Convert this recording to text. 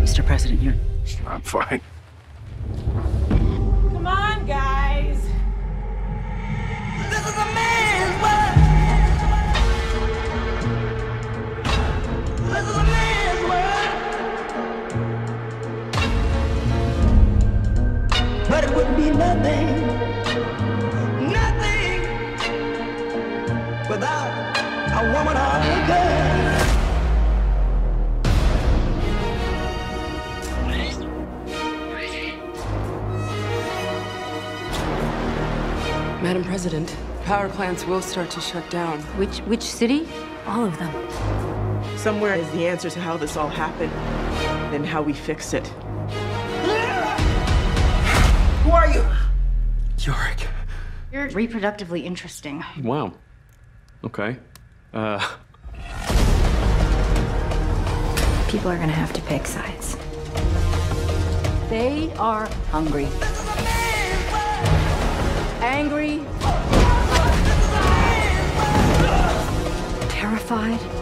Mr. President, you're... I'm fine. Come on, guys. This is a man's world. This is a man's world. But it would be nothing, nothing without a woman or a girl. Madam President, power plants will start to shut down. Which city? All of them. Somewhere is the answer to how this all happened and how we fix it. Who are you? Yorick. You're reproductively interesting. Wow. Okay. People are gonna have to pick sides. They are hungry. Angry. Terrified.